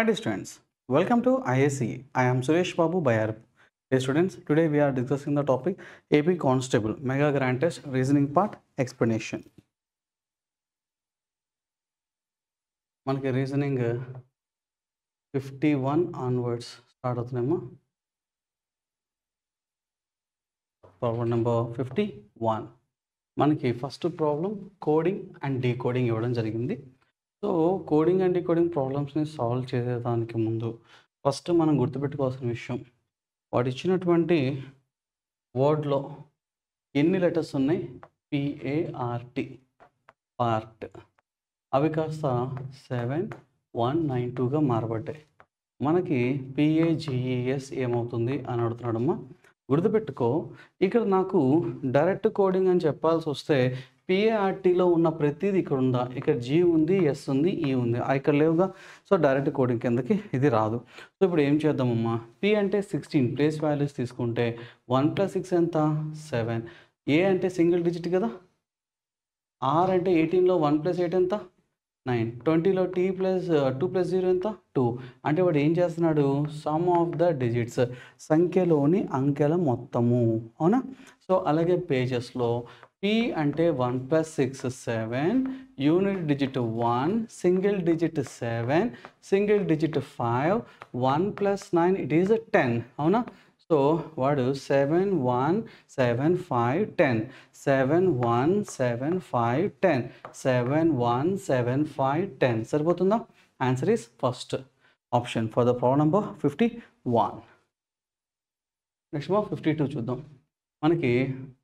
Hi dear students, welcome to ISE. I am Suresh Babu Bayar. Dear students, today we are discussing the topic AP Constable Mega Grand Test Reasoning Part Explanation. మనకి reasoning 51 onwards start అవుతున్నామా. Problem number 51. మనకి first problem coding and decoding ఇవ్వడం జరిగింది. So coding and decoding ప్రాబ్లమ్స్ని solve చేసేదానికి ముందు first మనం గుర్తుపెట్టుకోవాల్సిన విషయం, వాడు ఇచ్చినటువంటి వర్డ్లో ఎన్ని లెటర్స్ ఉన్నాయి, PART పార్ట్, అవి కాస్త 7192గా మారబడ్డాయి. మనకి PAGES ఏమవుతుంది అని అడుగుతున్నాడమ్మా. గుర్తుపెట్టుకో, ఇక్కడ నాకు డైరెక్ట్ కోడింగ్ అని చెప్పాల్సి వస్తే PARTలో ఉన్న ప్రతిదీ ఇక్కడ ఉందా, ఇక్కడ G ఉంది, S ఉంది, E ఉంది, ఇక్కడ లేవుగా. సో డైరెక్ట్ కోడింగ్ కిందకి ఇది రాదు. సో ఇప్పుడు ఏం చేద్దామమ్మా, P అంటే 16 ప్లేస్ వాల్యూస్ తీసుకుంటే 1 + 6 ఎంత 7, A అంటే సింగిల్ డిజిట్ కదా, R అంటే 18లో 1 + 8 ఎంత 9, 20లో T + 2 + 0 ఎంత 2. అంటే వాడు ఏం చేస్తున్నాడు, సమ్ ఆఫ్ ద డిజిట్స్, సంఖ్యలోని అంకెల మొత్తము, అవునా. సో అలాగే పేజెస్లో P అంటే 1 + 6 7, unit digit 1, single digit 7, single digit 5, 1 + 9 it is 10, అవునా. సో వాడు 7 1 7 5 10, 7 1 7 5 10, 7 1 7 5 10 సరిపోతుందా. Answer is first option for the problem number 51. Next 52 చూద్దాం. మనకి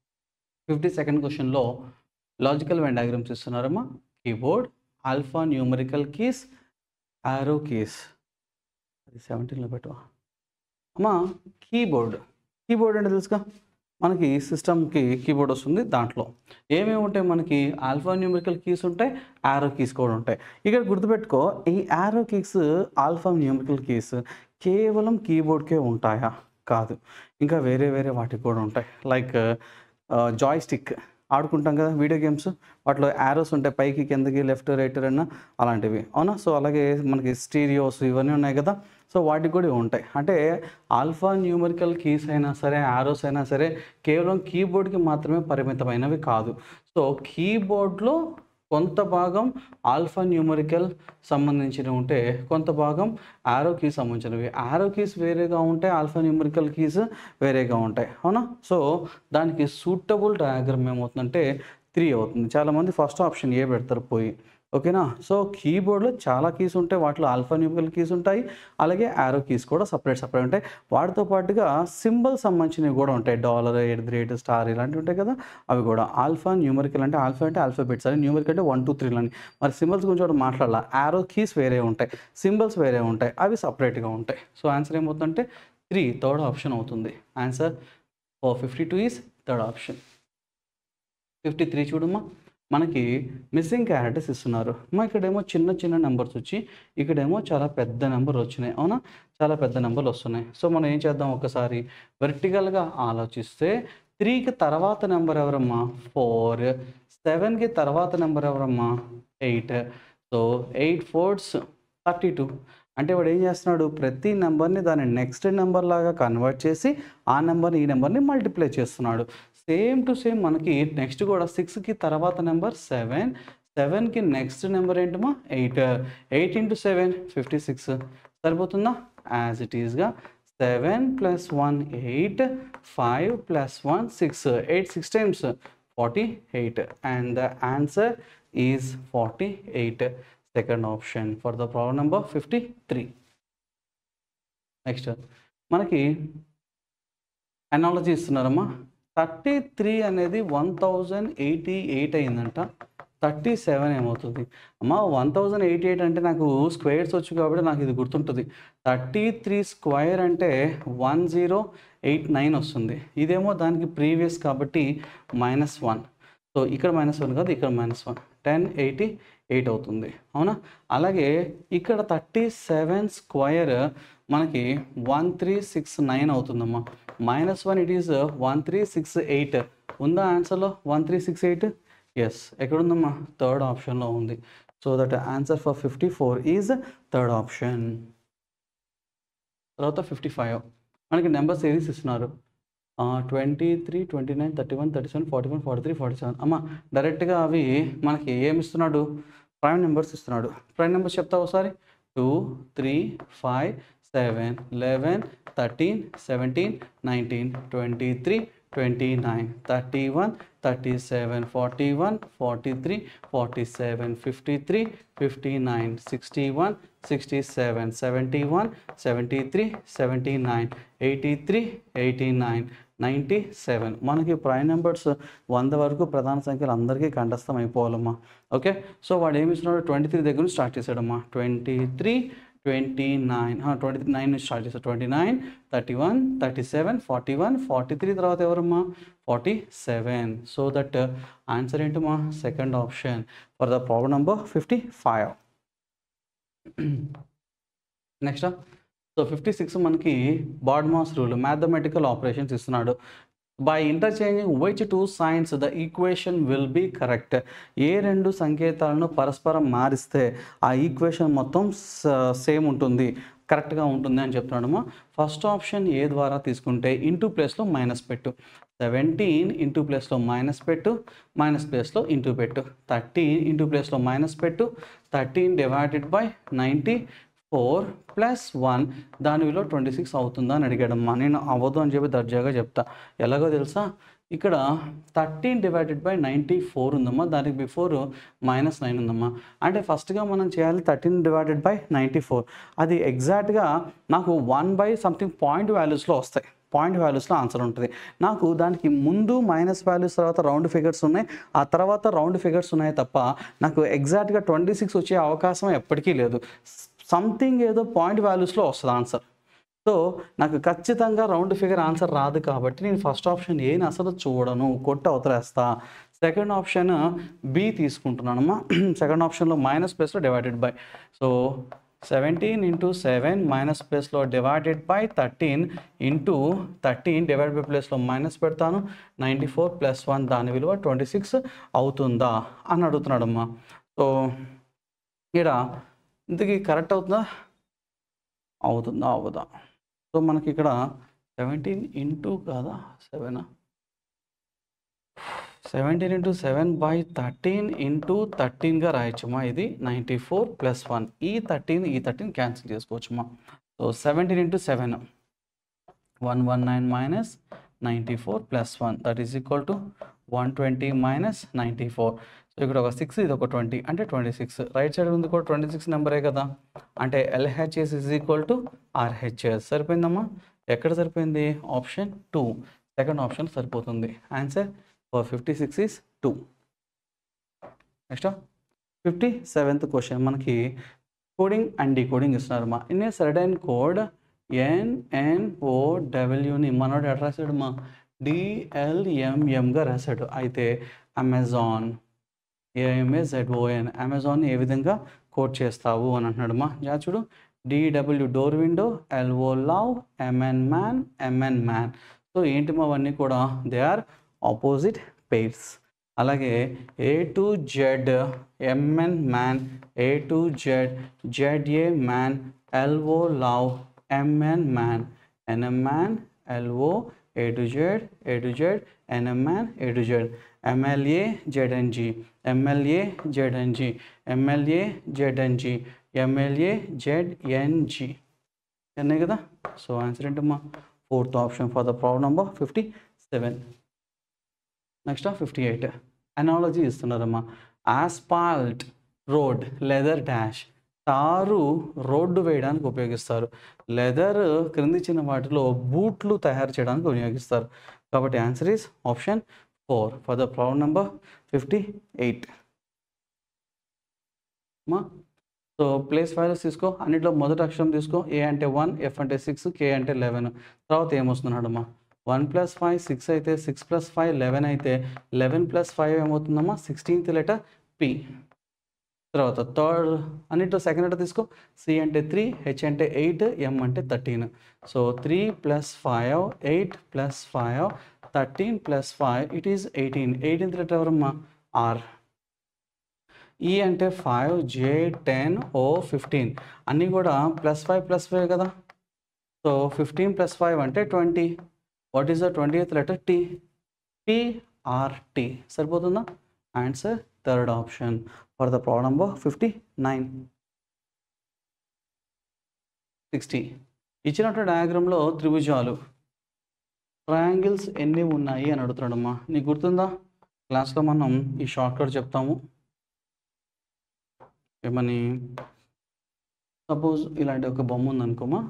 52nd క్వశ్చన్లో లాజికల్ వెన్ డయాగ్రామ్స్ ఇస్తున్నారమ్మా. Keyboard, alpha numerical keys, arrow keys. అది 17లో పెట్టవా అమ్మా. కీబోర్డ్ అంటే తెలుసుగా, మనకి సిస్టమ్కి కీబోర్డ్ వస్తుంది, దాంట్లో ఏమేమి ఉంటాయి, మనకి ఆల్ఫా న్యూమరికల్ కీస్ ఉంటాయి, ఆరో కీస్ కూడా ఉంటాయి. ఇక్కడ గుర్తుపెట్టుకో, ఈ ఆరో కీస్, ఆల్ఫా న్యూమరికల్ కీస్ కేవలం కీబోర్డ్కే ఉంటాయా, కాదు, ఇంకా వేరే వాటికి కూడా ఉంటాయి. లైక్ జాయ్ స్టిక్ ఆడుకుంటాం కదా వీడియో గేమ్స్, వాటిలో యారోస్ ఉంటాయి, పైకి కిందకి లెఫ్ట్ రైట్ అన్న అలాంటివి, అవునా. సో అలాగే మనకి స్టీరియోస్ ఇవన్నీ ఉన్నాయి కదా, సో వాటికి కూడా ఉంటాయి. అంటే ఆల్ఫా న్యూమరికల్ కీస్ అయినా సరే, యారోస్ అయినా సరే కేవలం కీబోర్డ్కి మాత్రమే పరిమితమైనవి కాదు. సో కీబోర్డ్లో కొంత భాగం ఆల్ఫా న్యూమరికల్ సంబంధించినవి ఉంటే, కొంత భాగం ఆరో కీస్ సంబంధించినవి. ఆరో కీస్ వేరేగా ఉంటాయి, ఆల్ఫా న్యూమరికల్ కీస్ వేరేగా ఉంటాయి, అవునా. సో దానికి సూటబుల్ డయాగ్రామ్ ఏమవుతుందంటే 3 అవుతుంది. చాలామంది ఫస్ట్ ఆప్షన్ ఏ పెడతారు పోయి, ఓకేనా. సో కీబోర్డ్లో చాలా కీస్ ఉంటాయి, వాటిలో ఆల్ఫా న్యూమరికల్ కీస్ ఉంటాయి, అలాగే ఆరో కీస్ కూడా సపరేట్ ఉంటాయి. వాటితో పాటుగా సింబల్ సంబంధించినవి కూడా ఉంటాయి, $, స్టార్ ఇలాంటివి ఉంటాయి కదా, అవి కూడా. ఆల్ఫా న్యూమరికల్ అంటే ఆల్ఫా అంటే ఆల్ఫాబెట్స్ అని, న్యూమరికల్ అంటే 1 2 3 అని. మరి సింబల్స్ గురించి కూడా మాట్లాడాల, ఆరో కీస్ వేరే ఉంటాయి, సింబల్స్ వేరే ఉంటాయి, అవి సపరేట్గా ఉంటాయి. సో ఆన్సర్ ఏమవుతుందంటే 3, థర్డ్ ఆప్షన్ అవుతుంది. Answer for 52 is third option. 53 చూడమ్మా. మనకి మిస్సింగ్ క్యారెక్టర్స్ ఇస్తున్నారు అమ్మా. ఇక్కడేమో చిన్న నెంబర్స్ వచ్చి, ఇక్కడేమో చాలా పెద్ద నెంబర్ వచ్చినాయి, అవునా. చాలా పెద్ద నెంబర్లు వస్తున్నాయి. సో మనం ఏం చేద్దాం, ఒకసారి వర్టికల్గా ఆలోచిస్తే 3కి తర్వాత నెంబర్ ఎవరమ్మా 4, 7కి తర్వాత నెంబర్ ఎవరమ్మా 8. So 8 4s 32. అంటే వాడు ఏం చేస్తున్నాడు, ప్రతి నెంబర్ని దాని నెక్స్ట్ నెంబర్ లాగా కన్వర్ట్ చేసి ఆ నెంబర్ని ఈ నెంబర్ని మల్టిప్లై చేస్తున్నాడు. సేమ్ టు సేమ్ మనకి నెక్స్ట్ కూడా 6కి తర్వాత నెంబర్ 7, 7కి నెక్స్ట్ నెంబర్ ఏంటమ్మా 8, 8 × 7 56 సరిపోతుందా. యాజ్ ఇట్ ఈస్గా 7 + 1 8, 5 + 1 6, 8 6 times 48, and the answer is 48. Second option for the problem number 53. Next మనకి అనాలజీ ఇస్తున్నారమ్మా. 33 అనేది 1088 అయిందంట, 37 ఏమవుతుంది అమ్మా. 1088 అంటే నాకు స్క్వేర్స్ వచ్చు కాబట్టి నాకు ఇది గుర్తుంటుంది. 33 స్క్వేర్ అంటే 1089 వస్తుంది. ఇదేమో దానికి ప్రీవియస్ కాబట్టి -1. సో ఇక్కడ -1 కాదు, ఇక్కడ -1, 1088 అవుతుంది, అవునా. అలాగే ఇక్కడ 37 స్క్వేర్ మనకి 1369 అవుతుందమ్మా. -1 ఇట్ ఈస్ 1368 ఉందా ఆన్సర్లో 1368. ఎస్, ఎక్కడుందమ్మా, థర్డ్ ఆప్షన్లో ఉంది. So that answer for 54 is third option. తర్వాత 55 మనకి నెంబర్ సిరీస్ ఇస్తున్నారు 23, 29, 31, 37, 41, 43, 47 అమ్మ డైరెక్ట్గా అవి మనకి ఏమి ఇస్తున్నాడు ప్రైమ్ నెంబర్స్ ఇస్తున్నాడు. ప్రైమ్ నెంబర్స్ చెప్తావు ఒకసారి 2, 3, 5, 7, 11, 13, 17, 19, 23, 29, 31, 37, 41, 43, 47, 53, 59, 61, 67, 71, 73, 79, 83, 89, 97 మనకి ప్రైమ్ నెంబర్స్ 100 వరకు ప్రధాన సంఖ్యలు అందరికీ కంఠస్థం అయిపోవాలమ్మా. ఓకే, సో వాడు ఏమి ఇస్తున్నాడు 23 దగ్గర నుంచి స్టార్ట్ చేశాడమ్మా. 23, 29 నుంచి స్టార్ట్ చేశాడు. 29, 31, 37, 41, 43 తర్వాత ఎవరమ్మా 47. సో దట్ ఆన్సర్ ఏంటమ్మా second option for the problem number 55. Next so 56 మనకి బాడ్మాస్ రూల్ మ్యాథమెటికల్ ఆపరేషన్స్ ఇస్తున్నాడు. By interchanging which two signs the equation will be correct. ఏ రెండు సంకేతాలను పరస్పరం మారిస్తే ఆ ఈక్వేషన్ మొత్తం సేమ్ ఉంటుంది, కరెక్ట్గా ఉంటుంది అని చెప్తున్నాడమ్మా. ఫస్ట్ ఆప్షన్ ఏ ద్వారా తీసుకుంటే ఇంటూ ప్లేస్లో మైనస్ పెట్టు, 17 ఇంటూ ప్లేస్లో మైనస్ పెట్టు, మైనస్ ప్లేస్లో ఇంటూ పెట్టు, 13 ఇంటూ ప్లేస్లో మైనస్ పెట్టు, 13 డివైడెడ్ బై 94 ప్లస్ 1 దాని విలువ 26 అవుతుందా అని అడిగాడమ్మా. నేను అవ్వదు అని చెప్పి దర్జాగా చెప్తా. ఎలాగో తెలుసా, ఇక్కడ 13 డివైడెడ్ బై 94 ఉందమ్మా, దానికి బిఫోర్ -9 ఉందమ్మా. అంటే ఫస్ట్గా మనం చేయాలి 13 డివైడెడ్ బై 94. అది ఎగ్జాక్ట్గా నాకు 1 బై సంథింగ్ పాయింట్ వాల్యూస్లో వస్తాయి, పాయింట్ వాల్యూస్లో ఆన్సర్ ఉంటుంది. నాకు దానికి ముందు మైనస్ వాల్యూస్ తర్వాత రౌండ్ ఫిగర్స్ ఉన్నాయి, ఆ తర్వాత రౌండ్ ఫిగర్స్ ఉన్నాయి తప్ప నాకు ఎగ్జాక్ట్గా 26 వచ్చే అవకాశం ఎప్పటికీ లేదు. సంథింగ్ ఏదో పాయింట్ వాల్యూస్లో వస్తుంది ఆన్సర్. సో నాకు ఖచ్చితంగా రౌండ్ ఫిగర్ ఆన్సర్ రాదు కాబట్టి నేను ఫస్ట్ ఆప్షన్ ఏని అసలు చూడను, కొట్టి అవతలేస్తా. సెకండ్ ఆప్షన్ బి తీసుకుంటున్నానమ్మా. సెకండ్ ఆప్షన్లో మైనస్ ప్లేస్లో divided by, so 17 into 7 minus ప్లేస్లో divided by 13 into 13 divide by ప్లేస్లో మైనస్ పెడతాను, 94 ప్లస్ 1 దాని విలువ 26 అవుతుందా అని అడుగుతున్నాడమ్మా. సో ఇక్కడ ఇంతకీ కరెక్ట్ అవుతుందా, అవుతుందా అవుదా? సో మనకి ఇక్కడ 17 ఇంటూ కాదా 7, 17 ఇంటూ 7 బై 13 ఇంటూ 13గా రాయొచ్చమ్మా. ఇది 94 ప్లస్ 1, ఈ 13 క్యాన్సిల్ చేసుకోవచ్చమ్మా. So 17 into 7 119 minus 94 plus 1 that is equal to 120 minus 94. So ఇక్కడ ఒక 6 ఇది ఒక 20 అంటే 26. రైట్ సైడ్ ఉంది కూడా 26 నెంబరే కదా, అంటే LHS is equal to RHS. సరిపోయిందమ్మా. ఎక్కడ సరిపోయింది? ఆప్షన్ 2 సెకండ్ ఆప్షన్ సరిపోతుంది. Answer for 56 is 2. Next 57th question మనకి కోడింగ్ అండ్ డీకోడింగ్ ఇస్తున్నారమ్మా. ఇన్ ఏ సర్టైన్ కోడ్ NNOWని మనోడు ఎట్లా రాశాడు మా DLMMగా రాశాడు. అయితే అమెజాన్ AMAZON అమెజాన్ ఏ విధంగా కోడ్ చేస్తావు అని అంటున్నాడు మా. చూడు DW door window, LO love, MN man, MN man. సో ఏంటి మా అవన్నీ కూడా దే ఆర్ ఆపోజిట్ పెయిర్స్. అలాగే A to Z MN man, A to Z ZA man, LO love, MN man, NM man, LO A to Z NM man, A to Z MLA ZNG, MLA ZNG, MLA ZNG, MLA ZNG అన్నాయి కదా. So answer ఏంటమ్మా fourth option for the problem number 57. Next 58 analogy ఇస్తున్నారమ్మా. Asphalt road, leather dash. తారు road వేయడానికి ఉపయోగిస్తారు, leather క్రింది చిన్న వాటిలో బూట్లు తయారు చేయడానికి వినియోగిస్తారు. కాబట్టి answer is option 4 for the problem number 58. మా సో ప్లేస్ వాల్యూస్ తీసుకో, అన్నింటిలో మొదటి అక్షరం తీసుకో. A అంటే 1, F అంటే 6, K అంటే 11. తర్వాత ఏమొస్తున్నాడమ్మా 1 + 5 6 అయితే 6 + 5 11 అయితే 11 + 5 ఏమవుతుందమ్మా 16th లెటర్ P. తర్వాత థర్డ్ అన్నింటిలో సెకండ్ లెటర్ తీసుకో. C అంటే 3, H అంటే 8, M అంటే 13. So 3 + 5 8 + 5 13 + 5 it is 18. 18th letter ఎవరమ్మా R. E అంటే 5, J 10, O 15. అన్నీ కూడా +5 +5 కదా. సో 15 + 5 అంటే 20. What is the 20th letter? T. PRT సరిపోతుందా? Answer third option for the problem number 59. 60. ఇచ్చినటువంటి డయాగ్రామ్లో త్రిభుజాలు ట్రయాంగిల్స్ ఎన్ని ఉన్నాయి అని అడుగుతున్నాడమ్మా. నీకు గుర్తుందా? క్లాస్లో మనం ఈ షార్ట్కట్ చెప్తాము. ఏమని? సపోజ్ ఇలాంటి ఒక బొమ్మ ఉందనుకోమా,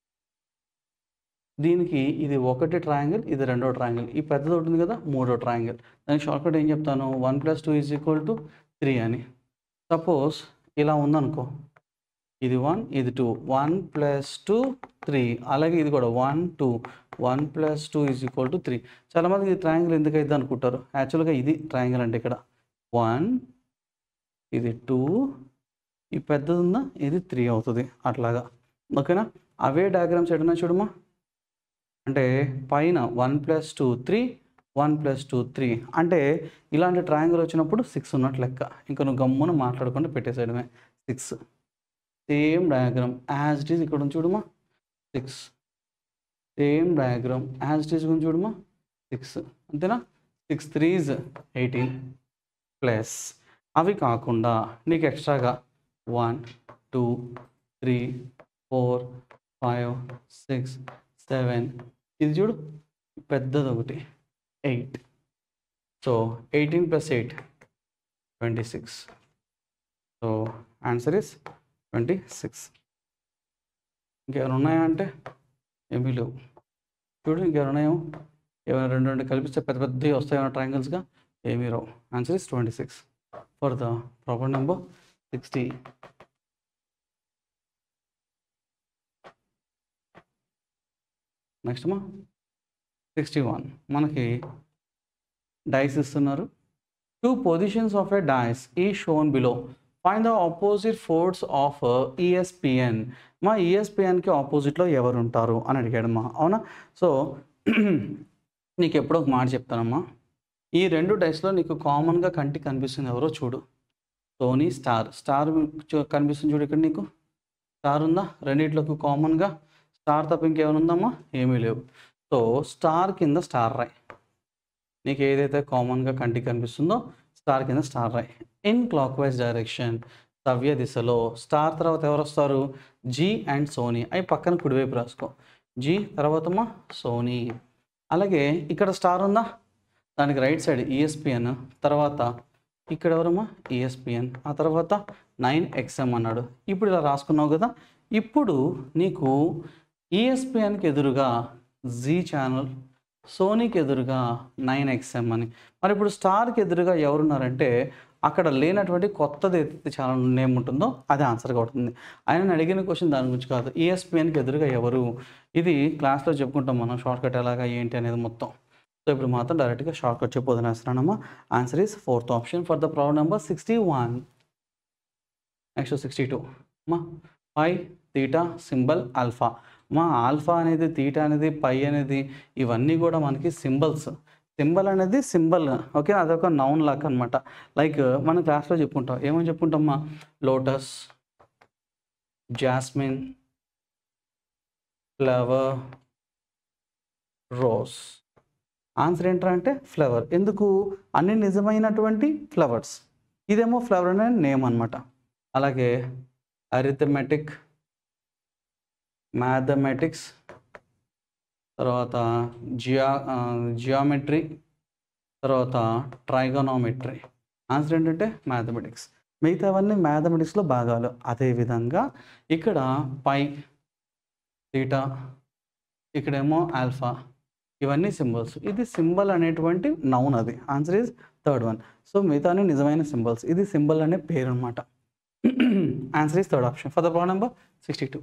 దీనికి ఇది ఒకటి ట్రయాంగిల్, ఇది రెండో ట్రయాంగిల్, ఈ పెద్దది ఉంటుంది కదా మూడో ట్రయాంగిల్. దానికి షార్ట్కట్ ఏం చెప్తాను? 1 + 2 = 3 అని. సపోజ్ ఇలా ఉందనుకో, ఇది 1, ఇది 2, 1 + 2 3. అలాగే ఇది కూడా 1 2, 1 + 2 = 3. చాలామంది ఇది ట్రయాంగిల్ ఎందుకు అవుతుంది అనుకుంటారు. యాక్చువల్గా ఇది ట్రయాంగిల్ అంటే ఇక్కడ 1, ఇది 2, ఈ పెద్దది ఉందా ఇది 3 అవుతుంది అట్లాగా. ఓకేనా? అవే డయాగ్రామ్స్ ఎటున్నా చూడమ్మా. అంటే పైన 1 + 2 3, 1 + 2 3 అంటే ఇలాంటి ట్రయాంగిల్ వచ్చినప్పుడు 6 ఉన్నట్టు లెక్క. ఇంకా నువ్వు గమ్మున మాట్లాడకుండా పెట్టేసేయడమే. 6 same diagram as it is ఇక్కడ ఉంది చూడమ్మా. 6 same diagram as it is ఉంది చూడమ్మా. 6 అంతేనా? 6 3s 18 ప్లస్ అవి కాకుండా నీకు ఎక్స్ట్రాగా 1 2 3 4 5 6 7 ఇది చూడు పెద్దది ఒకటి 8. సో 18 + 8 26. So answer is 26. ఇంకేమైనా ఉన్నాయా అంటే ఏమీ లేవు. చూడు ఇంకేమైనా ఉన్నాయో, ఏమైనా రెండు రెండు కలిపిస్తే పెద్ద పెద్దవి వస్తాయేమో ట్రయాంగిల్స్గా, ఏమీ రావు. Answer is 26 for the problem number 60. Next మా 61. మనకి డైస్ ఇస్తున్నారు. 2 positions of a dice is shown below. Find the opposite folds of ESPN. మా ESPNకి ఆపోజిట్లో ఎవరు ఉంటారు అని అడిగాడమ్మా. అవునా? సో నీకు ఎప్పుడో ఒక మాట చెప్తానమ్మా. ఈ రెండు డైస్లో నీకు కామన్గా కంటికి కనిపిస్తుంది ఎవరో చూడు. సోనీ స్టార్ కనిపిస్తుంది చూడు. ఇక్కడ నీకు స్టార్ ఉందా? రెండిట్లోకి కామన్గా స్టార్ తప్ప ఇంకేమైనా ఉందమ్మా? ఏమీ లేవు. సో స్టార్ కింద స్టార్ రాయ్. నీకు ఏదైతే కామన్గా కంటికి కనిపిస్తుందో స్టార్ కింద స్టార్ రాయ్. ఇన్ క్లాక్ వైజ్ డైరెక్షన్ సవ్య దిశలో స్టార్ తర్వాత ఎవరు వస్తారు? G and Sony. అవి పక్కన కుడివైపు రాసుకో. జీ తర్వాతమ్మా సోనీ. అలాగే ఇక్కడ స్టార్ ఉందా, దానికి రైట్ సైడ్ ESPN, తర్వాత ఇక్కడ ఎవరమ్మా? ESPN, ఆ తర్వాత 9XM అన్నాడు. ఇప్పుడు ఇలా రాసుకున్నావు కదా. ఇప్పుడు నీకు ESPNకి ఎదురుగా జీ ఛానల్, సోనీకి ఎదురుగా 9XM అని. మరి ఇప్పుడు స్టార్కి ఎదురుగా ఎవరున్నారంటే అక్కడ లేనటువంటి కొత్తది ఏదైతే ఛానల్ నేమ్ ఉంటుందో అది ఆన్సర్గా అవుతుంది. ఆయన అడిగిన క్వశ్చన్ దాని గురించి కాదు. ESPNకి ఎదురుగా ఎవరు, ఇది క్లాస్లో చెప్పుకుంటాం మనం షార్ట్కట్ ఎలాగా ఏంటి అనేది మొత్తం. సో ఇప్పుడు మాత్రం డైరెక్ట్గా షార్ట్కట్ చెప్పొద్దని వేస్తున్నానమ్మా. Answer is fourth option for the problem number 61. Next 62. మా పై తీటా సింబల్ ఆల్ఫా. మా ఆల్ఫా అనేది, తీటా అనేది, పై అనేది ఇవన్నీ కూడా మనకి సింబల్స్. సింబల్ అనేది సింబల్, ఓకే, అదొక నౌన్ లాక్ అనమాట. లైక్ మన క్లాస్లో చెప్పుకుంటాం, ఏమని చెప్పుకుంటామా? Lotus, jasmine, flower, rose. Answer ఏంటంటే అంటే ఫ్లవర్. ఎందుకు? అన్ని నిజమైనటువంటి ఫ్లవర్స్. ఇదేమో ఫ్లవర్ అనే నేమ్ అనమాట. అలాగే అరిథమెటిక్, మ్యాథమెటిక్స్, తర్వాత జియోమెట్రీ, తర్వాత ట్రైగోనోమెట్రీ. ఆన్సర్ ఏంటంటే మ్యాథమెటిక్స్. మిగతావన్నీ మ్యాథమెటిక్స్లో భాగాలు. అదేవిధంగా ఇక్కడ పై, తీటా, ఇక్కడేమో ఆల్ఫా, ఇవన్నీ సింబల్స్. ఇది సింబల్ అనేటువంటి నౌన్. అది answer is third one. So మిగతాన్ని నిజమైన సింబల్స్. ఇది సింబల్ అనే పేరు అనమాట. Answer is third option for the problem number 62.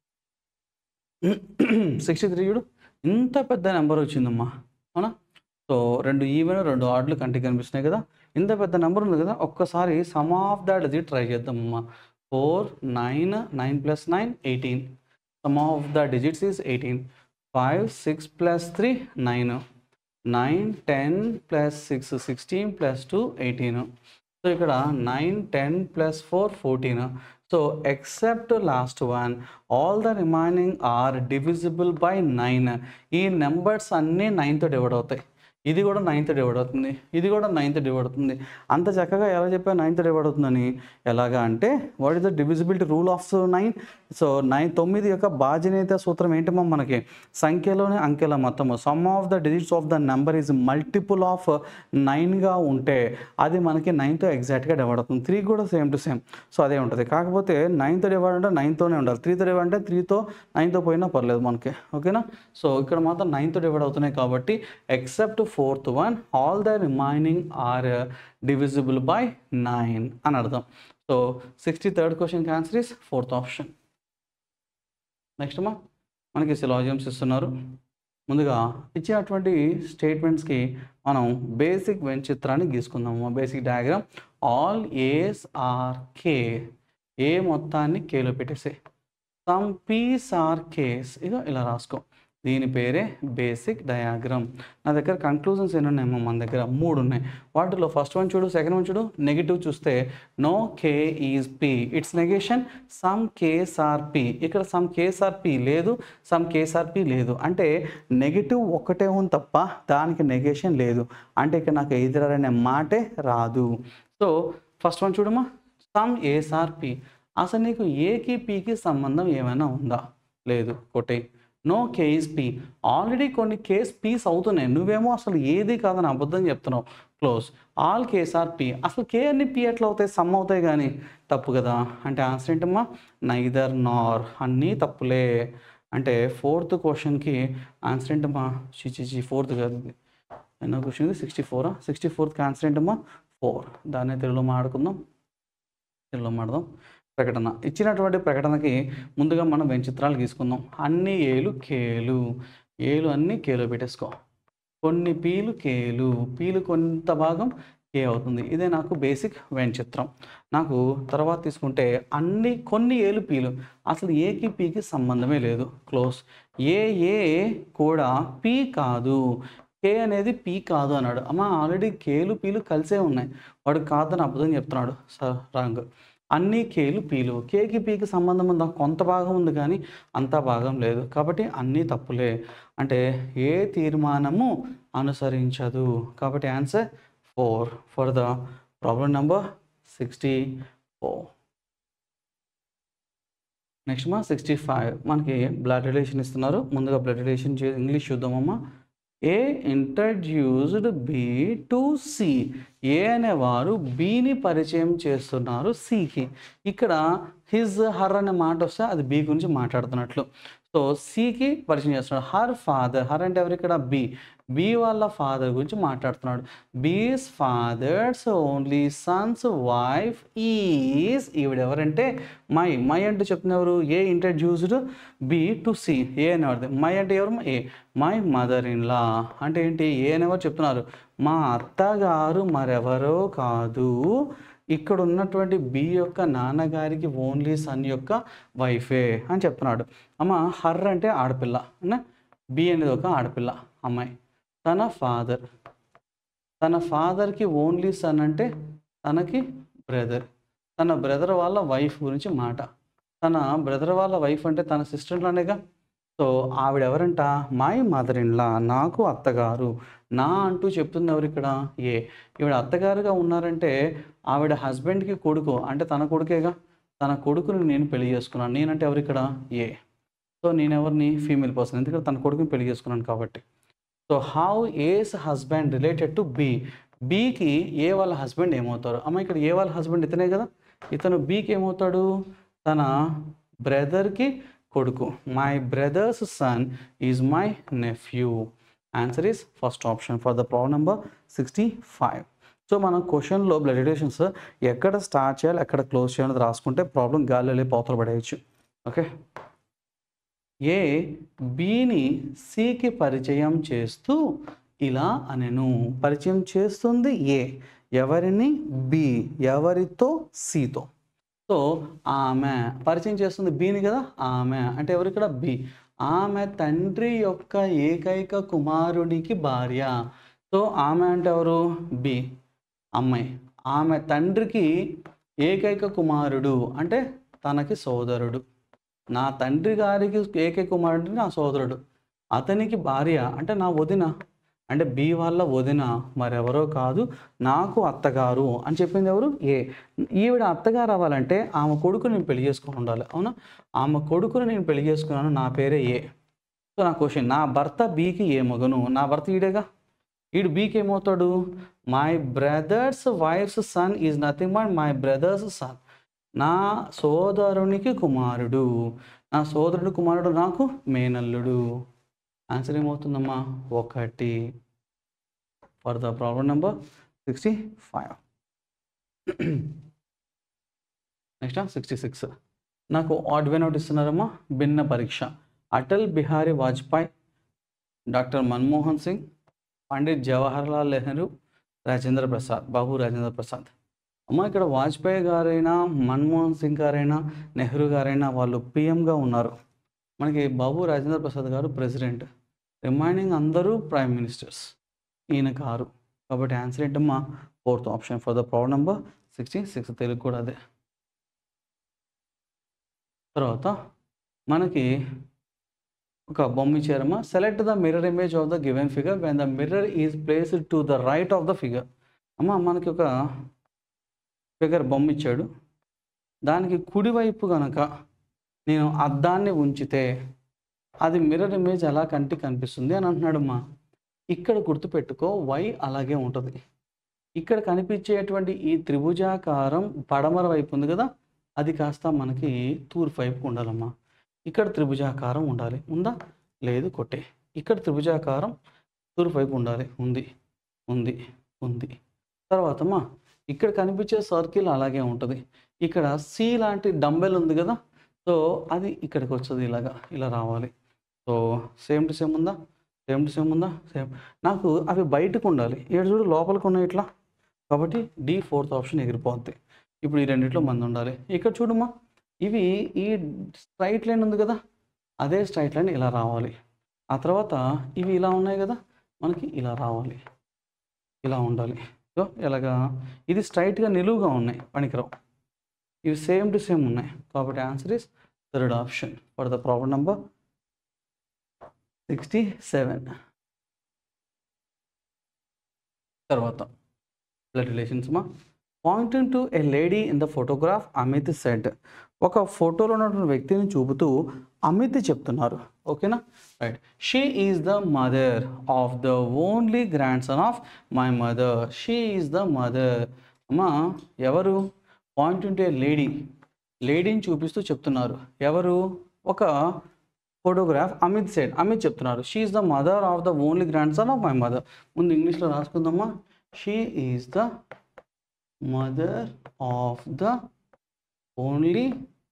63 చూడు, ఇంత పెద్ద నెంబర్ వచ్చిందమ్మా. అవునా? సో 2 ఈవెన్ 2 ఆడ్లు కంటికి కనిపిస్తున్నాయి కదా. ఇంత పెద్ద నెంబర్ ఉంది కదా. ఒక్కసారి సమ్ ఆఫ్ దాట్ అది ట్రై చేద్దామమ్మా. 4 9 9 + 9 18. Sum of the digits is 18. 5 6 + 3 9. 9 10 + 6 16 + 2 18. So ఇక్కడ 9 10 + 4 14. So except last one all the remaining are divisible by 9. ఈ నెంబర్స్ అన్నీ 9తో డివైడ్ అవుతాయి. ఇది కూడా 9తో డివైడ్ అవుతుంది, ఇది కూడా 9తో డివైడ్ అవుతుంది. అంత చక్కగా ఎలా చెప్పా 9తో డివైడ్ అవుతుందని? ఎలాగా అంటే what is the divisibility rule of 9? So 9 యొక్క బాధ్యత సూత్రం ఏంటమ్మా? మనకి సంఖ్యలోనే అంకెల మొత్తము sum of the digits of the number is multiple of 9గా ఉంటే అది మనకి 9తో ఎగ్జాక్ట్గా డివైడ్ అవుతుంది. 3 కూడా సేమ్ టు సేమ్. సో అదే ఉంటుంది. కాకపోతే 9తో డివైడ్ అంటే 9తోనే ఉండాలి, 3తో డివైడ్ అంటే 3తో 9తో పోయినా పర్లేదు మనకి. ఓకేనా? సో ఇక్కడ మాత్రం 9తో డివైడ్ అవుతున్నాయి కాబట్టి except 4th one all the remaining are divisible by 9 అని అర్థం. So 63rd question answer is 4th option. Next అమ్మా మనకి సిలాజియమ్స్ ఇస్తున్నారు. ముందుగా ఇచ్చినటువంటి స్టేట్మెంట్స్కి మనం బేసిక్ వెన్ చిత్రాన్ని గీసుకుందాము. Basic diagram all A's are K, A మొత్తాన్ని కేలో పెట్టేసే. సమ్ పీస్ ఆర్ కేస్, ఇక ఇలా రాసుకో. దీని పేరే బేసిక్ డయాగ్రామ్. నా దగ్గర కంక్లూజన్స్ ఎన్ని ఉన్నాయేమో? మన దగ్గర 3 ఉన్నాయి. వాటిలో ఫస్ట్ వన్ చూడు, సెకండ్ వన్ చూడు. నెగిటివ్ చూస్తే no K is P, it's negation some K's are P. ఇక్కడ సమ్ కేస్ ఆర్ పీ లేదు, సమ్ కేస్ ఆర్ పీ లేదు. అంటే నెగిటివ్ ఒక్కటే ఉంది తప్ప దానికి నెగేషన్ లేదు. అంటే ఇక్కడ నాకు ఎదురు అనే మాటే రాదు. సో ఫస్ట్ వన్ చూడమ్మా, సమ్ ఏస్ ఆర్ పీ. అసలు నీకు ఏకి పీకి సంబంధం ఏమైనా ఉందా? లేదు, కొట్టే. నో కేస్ పీ, ఆల్రెడీ కొన్ని కేస్ పీస్ అవుతున్నాయి, నువ్వేమో అసలు ఏది కాదని అబద్ధం చెప్తున్నావు. Close. All K's are P, అసలు కే అన్ని పీ ఎట్లా అవుతాయి? సమ్ అవుతాయి కానీ. తప్పు కదా. అంటే ఆన్సర్ ఏంటమ్మా? నైదర్ నార్, అన్నీ తప్పులే. అంటే 4th క్వశ్చన్కి ఆన్సర్ ఏంటమ్మా? ఫోర్త్ కాదు, ఎన్నో క్వశ్చన్ ఇది? 64. 64th ఆన్సర్ ఏంటమ్మా? 4. దాన్ని తెలుగులో మాట్లాడుకుందాం. తెలుగులో మాడదాం. ప్రకటన ఇచ్చినటువంటి ప్రకటనకి ముందుగా మనం వెన్ చిత్రాలు గీసుకుందాం. అన్ని ఏలు కేలు, ఏలు అన్ని కేలో పెట్టేసుకో. కొన్ని పీలు కేలు, పీలు కొంత భాగం కే అవుతుంది. ఇదే నాకు బేసిక్ వెన్ చిత్రం. నాకు తర్వాత తీసుకుంటే కొన్ని ఏలు పీలు, అసలు ఏకి పీకి సంబంధమే లేదు. క్లోజ్. ఏ కూడా పీ కాదు, కే అనేది పీ కాదు అన్నాడు. అమ్మ ఆల్రెడీ కేలు పీలు కలిసే ఉన్నాయి, వాడు కాదని అబద్ధం చెప్తున్నాడు. రాంగ్. అన్ని కేలు పీలు, కేకి పీకి సంబంధం ఉందా? కొంత భాగం ఉంది కానీ అంత భాగం లేదు. కాబట్టి అన్నీ తప్పులే. అంటే ఏ తీర్మానము అనుసరించదు. కాబట్టి answer 4 for the problem number 64. Next మా 65 మనకి బ్లడ్ రిలేషన్ ఇస్తున్నారు. ముందుగా బ్లడ్ రిలేషన్ ఇంగ్లీష్ చూద్దామమ్మా. A introduced B to C, A అనేవారు బిని పరిచయం చేస్తున్నారు సికి. ఇక్కడ హిజ్ హర్ అనే మాట వస్తే అది బి గురించి మాట్లాడుతున్నట్లు. సో సికి పరిచయం చేస్తున్నాడు. హర్ ఫాదర్, హర్ అంటే ఎవరు ఇక్కడ? బి వాళ్ళ ఫాదర్ గురించి మాట్లాడుతున్నాడు. B's father's only sons wife is, ఈవిడెవరంటే మై అంటే చెప్తున్న ఎవరు? A introduced B to C, A అనేవారు. మై అంటే ఎవరు? A my mother in law. అంటే ఏంటి? ఏ అనేవారు చెప్తున్నారు మా అత్తగారు మరెవరో కాదు, ఇక్కడ ఉన్నటువంటి బి యొక్క నాన్నగారికి ఓన్లీ సన్ యొక్క వైఫే అని చెప్తున్నాడు. అమ్మ హర్ అంటే ఆడపిల్ల, బి అనేది ఒక ఆడపిల్ల అమ్మాయి. తన ఫాదర్కి ఓన్లీ సన్ అంటే తనకి బ్రదర్, తన బ్రదర్ వాళ్ళ వైఫ్ గురించి మాట. తన బ్రదర్ వాళ్ళ వైఫ్ అంటే తన సిస్టర్లానేగా. సో ఆవిడెవరంట? మై మదర్ ఇన్ లా, నాకు అత్తగారు. నా అంటూ చెప్తుంది ఎవరు ఇక్కడ? ఏ. ఈవిడ అత్తగారుగా ఉన్నారంటే ఆవిడ హస్బెండ్కి కొడుకు, అంటే తన కొడుకేగా. తన కొడుకుని నేను పెళ్లి చేసుకున్నాను. నేనంటే ఎవరు ఇక్కడ? ఏ. సో నేనెవరిని? ఫీమేల్ పర్సన్, ఎందుకంటే తన కొడుకుని పెళ్లి చేసుకున్నాను కాబట్టి. So how A's husband related to B, బీకి ఏ వాళ్ళ హస్బెండ్ ఏమవుతారు? అమ్మ ఇక్కడ ఏ వాళ్ళ హస్బెండ్ ఇతనే కదా. ఇతను బీకి ఏమవుతాడు? తన బ్రదర్కి కొడుకు. My brother's son is my nephew. Answer is first option for the problem number 65. So మనం క్వశ్చన్లో బ్లడ్ రిలేషన్స్ ఎక్కడ స్టార్ట్ చేయాలి, ఎక్కడ క్లోజ్ చేయాలి రాసుకుంటే ప్రాబ్లం గాలిలో పోతలు పడేయచ్చు. ఓకే. ఏ బిని సికి పరిచయం చేస్తూ ఇలా అనెను. పరిచయం చేస్తుంది ఏ, ఎవరిని? బి. ఎవరితో? సితో. సో ఆమె పరిచయం చేస్తుంది బిని కదా. ఆమె అంటే ఎవరు ఇక్కడ? బి. ఆమె తండ్రి యొక్క ఏకైక కుమారుడికి భార్య. సో ఆమె అంటే ఎవరు? బి, అమ్మాయి. ఆమె తండ్రికి ఏకైక కుమారుడు అంటే తనకి సోదరుడు. నా తండ్రి గారికి ఏకైక కుమారుడు నా సోదరుడు. అతనికి భార్య అంటే నా వదిన, అంటే బి వాళ్ళ వదిన మరెవరో కాదు, నాకు అత్తగారు అని చెప్పింది ఎవరు? ఏ. ఈవిడ అత్తగారు అవ్వాలంటే ఆమె కొడుకుని నేను పెళ్లి చేసుకుని ఉండాలి, అవునా? ఆమె కొడుకుని నేను పెళ్లి చేసుకున్నాను, నా పేరే ఏ. సో నా క్వశ్చన్, నా భర్త బీకి ఏ మగను? నా భర్త ఈడేగా, ఈడు బీకి ఏమవుతాడు? My brother's wife's son is nothing but my brother's son. నా సోదరునికి కుమారుడు, నా సోదరుడు కుమారుడు నాకు మేనల్లుడు. ఆన్సర్ ఏమవుతుందమ్మా? 1. For the problem number 65. Next 66. నాకు ఆడ్ వే నోట్ ఇస్తున్నారమ్మా. భిన్న పరీక్ష. అటల్ బిహారీ వాజ్పేయి, డాక్టర్ మన్మోహన్ సింగ్, పండిట్ జవహర్లాల్ నెహ్రూ, రాజేంద్ర ప్రసాద్, బాబు రాజేంద్ర ప్రసాద్. అమ్మ ఇక్కడ వాజ్పేయి గారైనా, మన్మోహన్ సింగ్ గారైనా, నెహ్రూ గారైనా వాళ్ళు పిఎంగా ఉన్నారు. మనకి బాబు రాజేంద్ర ప్రసాద్ గారు ప్రెసిడెంట్, రిమైనింగ్ అందరూ ప్రైమ్ మినిస్టర్స్, ఈయన కారు. కాబట్టి ఆన్సర్ ఏంటమ్మా? 4th option for the problem number 66. Telugu కూడా అదే. తర్వాత మనకి ఒక బొమ్మ ఇచ్చారమ్మా. Select the mirror image of the given figure when the mirror is placed to the right of the figure. అమ్మ మనకి ఒక ఫిగర్ బొమ్మ ఇచ్చాడు, దానికి కుడివైపు కనుక నేను అద్దాన్ని ఉంచితే అది మిర్రర్ ఇమేజ్ ఎలా కంటికి కనిపిస్తుంది అని అంటున్నాడమ్మా. ఇక్కడ గుర్తుపెట్టుకో, వై అలాగే ఉంటుంది. ఇక్కడ కనిపించేటువంటి ఈ త్రిభుజాకారం పడమర వైపు ఉంది కదా, అది కాస్త మనకి తూర్పు వైపుకు ఉండాలమ్మా. ఇక్కడ త్రిభుజాకారం ఉండాలి, ఉందా? లేదు, కొట్టే. ఇక్కడ త్రిభుజాకారం తూర్పు వైపు ఉండాలి, ఉంది ఉంది ఉంది. తర్వాతమ్మా ఇక్కడ కనిపించే సర్కిల్ అలాగే ఉంటుంది. ఇక్కడ సి లాంటి డంబెల్ ఉంది కదా, సో అది ఇక్కడికి వచ్చేది, ఇలాగా ఇలా రావాలి. సో సేమ్ టు సేమ్ ఉందా? సేమ్ టు సేమ్ ఉందా? సేమ్. నాకు అవి బయటకు ఉండాలి, ఇక్కడ చూడు లోపలికి ఉన్నాయి ఇట్లా. కాబట్టి డి 4th ఆప్షన్ ఎగిరిపోద్ది. ఇప్పుడు ఈ రెండిట్లో మంది ఉండాలి. ఇక్కడ చూడమ్మా, ఇవి ఈ స్ట్రైట్ లైన్ ఉంది కదా, అదే స్ట్రైట్ లైన్ ఇలా రావాలి. ఆ తర్వాత ఇవి ఇలా ఉన్నాయి కదా, మనకి ఇలా రావాలి, ఇలా ఉండాలి. సో ఇలాగా ఇది స్ట్రైట్గా నిలువుగా ఉన్నాయి, పనికిరావు. ఇవి సేమ్ టు సేమ్ ఉన్నాయి. కాబట్టి answer is 3rd option for the problem number 67. తర్వాత బ్లడ్ రిలేషన్స్ మా. Pointing to a lady in the photograph Amit said. ఒక ఫోటోలో ఉన్నటువంటి వ్యక్తిని చూపుతూ అమిత్ చెప్తున్నారు, ఓకేనా? Right. She is the mother of the only grandson of my mother. She is the mother. అమ్మా ఎవరు? పాయింటింగ్ టు ఏ లేడీ, లేడీని చూపిస్తూ చెప్తున్నారు. ఎవరు? ఒక ఫోటోగ్రాఫ్ అమిత్ సెడ్, అమిత్ చెప్తున్నారు. She is the mother of the only grandson of my mother. ముందు ఇంగ్లీష్లో రాసుకుందామా. She is the mother of the only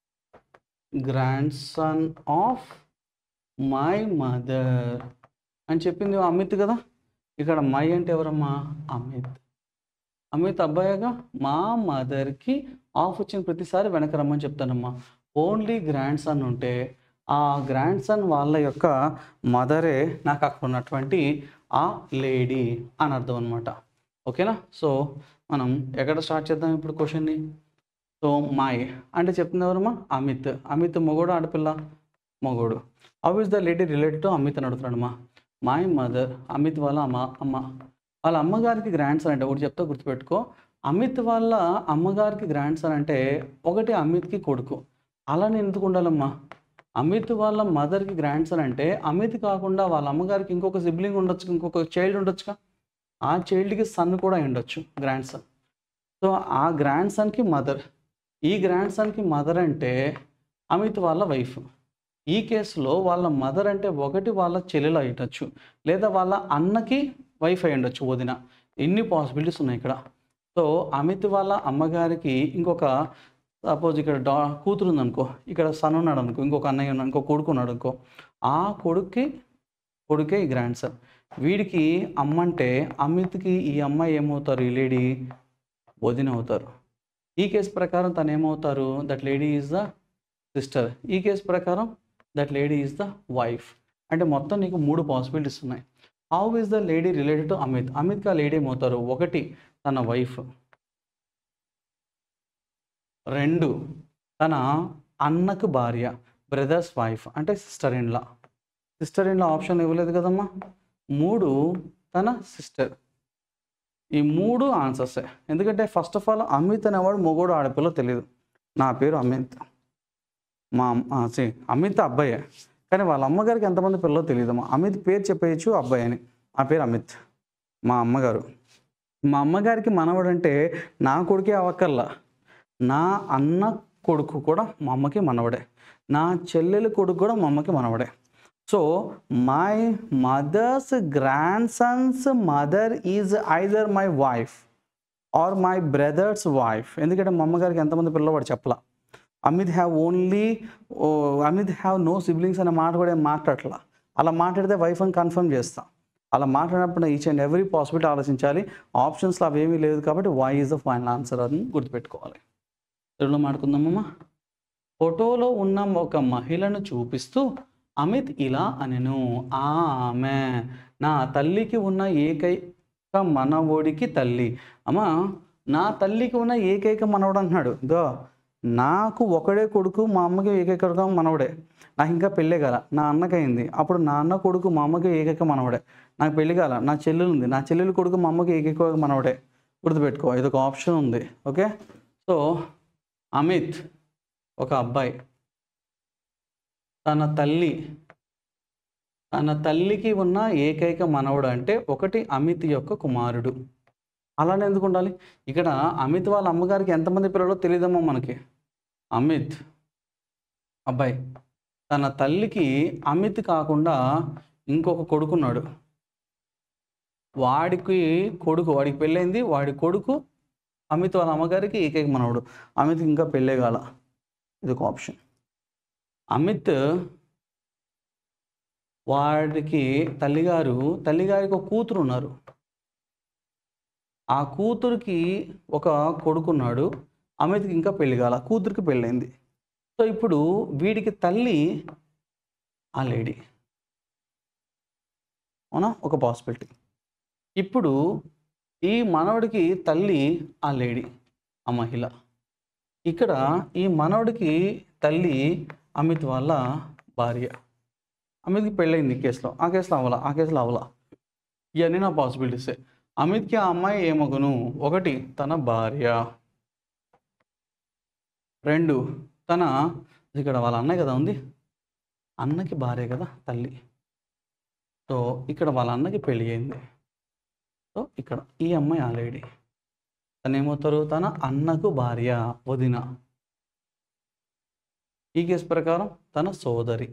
grandson of my mother అని చెప్పింది అమిత్ కదా. ఇక్కడ మై అంటే ఎవరమ్మా? అమిత్. అమిత్ అబ్బాయిగా మా మదర్కి ఆఫ్ వచ్చిన ప్రతిసారి వెనక రమ్మని చెప్తానమ్మా. ఓన్లీ గ్రాండ్ సన్ ఉంటే ఆ గ్రాండ్ సన్ వాళ్ళ యొక్క మదరే నాకు అక్కడ ఉన్నటువంటి ఆ లేడీ అని అర్థం అనమాట, ఓకేనా? సో మనం ఎక్కడ స్టార్ట్ చేద్దాం ఇప్పుడు క్వశ్చన్ని. సో మాయ్ అంటే చెప్తుంది ఎవరమ్మా? అమిత్. అమిత్ మొగోడు ఆడపిల్ల? మొగోడు. How is the lady related to Amit అని అడుగుతున్నాడమ్మా. మై మదర్, అమిత్ వాళ్ళ అమ్మ. వాళ్ళ అమ్మగారికి గ్రాండ్ సన్ అంటే ఒకటి చెప్తా గుర్తుపెట్టుకో. అమిత్ వాళ్ళ అమ్మగారికి గ్రాండ్ సన్ అంటే ఒకటి అమిత్కి కొడుకు. అలా నేను ఎందుకు ఉండాలమ్మా? అమిత్ వాళ్ళ మదర్కి గ్రాండ్ సన్ అంటే అమిత్ కాకుండా వాళ్ళ అమ్మగారికి ఇంకొక సిబ్లింగ్ ఉండొచ్చు, ఇంకొక చైల్డ్ ఉండొచ్చుగా. ఆ చైల్డ్కి సన్ కూడా ఉండొచ్చు, గ్రాండ్ సన్. సో ఆ గ్రాండ్ సన్కి మదర్, ఈ గ్రాండ్ సన్కి మదర్ అంటే అమిత్ వాళ్ళ వైఫ్. ఈ కేసులో వాళ్ళ మదర్ అంటే ఒకటి వాళ్ళ చెల్లెలు అయి ఉండొచ్చు, లేదా వాళ్ళ అన్నకి వైఫ్ అయి ఉండొచ్చు, వదిన. ఎన్ని పాసిబిలిటీస్ ఉన్నాయి ఇక్కడ. సో అమిత్ వాళ్ళ అమ్మగారికి ఇంకొక సపోజ్ ఇక్కడ కూతురు ఉందనుకో, ఇక్కడ సన్ ఉన్నాడు అనుకో, ఇంకొక అన్నయ్య ఉన్నాడు, ఇంకో కొడుకు ఉన్నాడు అనుకో, ఆ కొడుకే ఈ గ్రాండ్ సన్. వీడికి అమ్మ అంటే అమిత్కి ఈ అమ్మాయి ఏమవుతారు? ఈ లేడీ వదిన అవుతారు. ఈ కేసు ప్రకారం తను ఏమవుతారు? That lady is the sister. ఈ కేసు ప్రకారం that lady is the wife. అంటే మొత్తం నీకు 3 పాసిబిలిటీస్ ఉన్నాయి. How is the lady related to Amit? అమిత్కి ఆ లేడీ ఏమవుతారు? ఒకటి తన వైఫ్, 2 తన అన్నకు భార్య, బ్రదర్స్ వైఫ్ అంటే sister in law. Sister in law option ఇవ్వలేదు కదమ్మా. 3 తన సిస్టర్. ఈ 3 ఆన్సర్సే. ఎందుకంటే ఫస్ట్ ఆఫ్ ఆల్ అమిత్ అనేవాడు మొగోడు ఆడపిల్ల తెలియదు. నా పేరు అమిత్. అమిత్ అబ్బాయే, కానీ వాళ్ళ అమ్మగారికి ఎంతమంది పిల్లలు తెలియదమ్మా. అమిత్ పేరు చెప్పేయచ్చు అబ్బాయి అని. ఆ పేరు అమిత్. మా అమ్మగారు, మా అమ్మగారికి మనవడంటే నా కొడుకే అవ్వక్కర్లా, నా అన్న కొడుకు కూడా మా అమ్మకి మనవడే, నా చెల్లెలి కొడుకు కూడా మా అమ్మకి మనవడే. So my mother's grandson's mother is either my wife or my brother's wife. ఎందుకంటే మా అమ్మగారికి ఎంతమంది పిల్లవాడు చెప్పలా. అమిత్ హ్యావ్ నో సిబ్లింగ్స్ అనే మాట కూడా ఏం మాట్లాడట్లా. అలా మాట్లాడితే వైఫ్ అని కన్ఫర్మ్ చేస్తాం. అలా మాట్లాడినప్పుడు ఈచ్ అండ్ ఎవ్రీ పాసిబిలిటీ ఆలోచించాలి. ఆప్షన్స్లో అవేమీ లేదు కాబట్టి wife is the final answer అని గుర్తుపెట్టుకోవాలి. తెలుగులో మాట్లాడుకుందామమ్మా. ఫోటోలో ఉన్న ఒక మహిళను చూపిస్తూ అమిత్ ఇలా అనెను, ఆమె నా తల్లికి ఉన్న ఏకైక మనవడికి తల్లి. అమ్మా, నా తల్లికి ఉన్న ఏకైక మనవడు అంటున్నాడు. నాకు ఒకడే కొడుకు, మా అమ్మకి ఏకైక మనవడే. నాకు ఇంకా పెళ్ళే కాల, నా అన్నకైంది. అప్పుడు నా అన్న కొడుకు మా అమ్మకి ఏకైక మనవడే. నాకు పెళ్ళి కాల, నా చెల్లెలు ఉంది, నా చెల్లెలు కొడుకు మా అమ్మకి ఏకైక మనవడే. గుర్తుపెట్టుకో, ఇది ఒక ఆప్షన్ ఉంది. ఓకే, సో అమిత్ ఒక అబ్బాయి, తన తల్లికి ఉన్న ఏకైక మనవడు అంటే ఒకటి అమిత్ యొక్క కుమారుడు. అలానే ఎందుకు ఉండాలి? ఇక్కడ అమిత్ వాళ్ళ అమ్మగారికి ఎంతమంది పిల్లలో తెలియదమ్మా మనకి. అమిత్ అబ్బాయి, తన తల్లికి అమిత్ కాకుండా ఇంకొక కొడుకున్నాడు. వాడికి పెళ్ళైంది, వాడి కొడుకు అమిత్ వాళ్ళ అమ్మగారికి ఏకైక మనవడు. అమిత్ ఇంకా పెళ్ళే కాల, ఇది ఒక ఆప్షన్. అమిత్ వాడికి తల్లిగారికి ఒక కూతురు ఉన్నారు. ఆ కూతురికి ఒక కొడుకున్నాడు. అమిత్కి ఇంకా పెళ్ళి కాల, కూతురికి పెళ్ళైంది. సో ఇప్పుడు వీడికి తల్లి ఆ లేడీ. అవునా, ఒక పాసిబిలిటీ. ఇప్పుడు ఈ మనవడికి తల్లి ఆ లేడీ, ఆ మహిళ. ఇక్కడ ఈ మనవడికి తల్లి అమిత్ వాళ్ళ భార్య. అమిత్కి పెళ్ళైంది ఈ కేసులో, ఆ కేసులో అవ్వాలా. ఇవన్నీ నా పాసిబిలిటీసే. అమిత్కి ఆ అమ్మాయి ఏమగును? 1 తన భార్య, 2 తన, ఇక్కడ వాళ్ళ అన్నయ్య కదా ఉంది, అన్నకి భార్య కదా తల్లి. సో ఇక్కడ వాళ్ళ అన్నకి పెళ్ళి అయింది. సో ఇక్కడ ఈ అమ్మాయి ఆ లేడీ, తను ఏమవుతారు? తన అన్నకు భార్య, వదిన. ఈ కేసు ప్రకారం తన సోదరి.